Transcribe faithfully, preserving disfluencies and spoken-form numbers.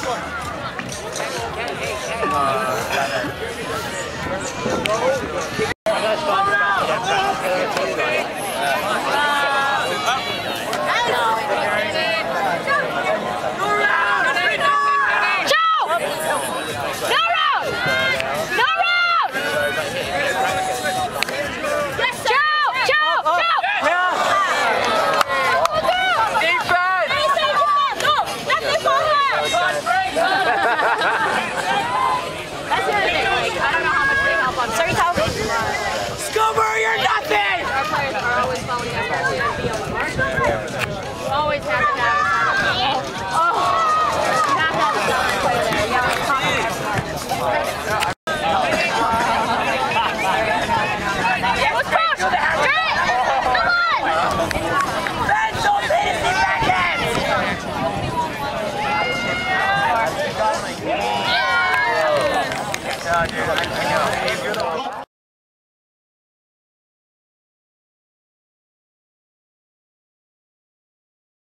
Always have to have it. Oh, you have to have a solid player there. Yeah, like top let's push! Straight! Come on! Mental fantasy seconds! Yeah, dude.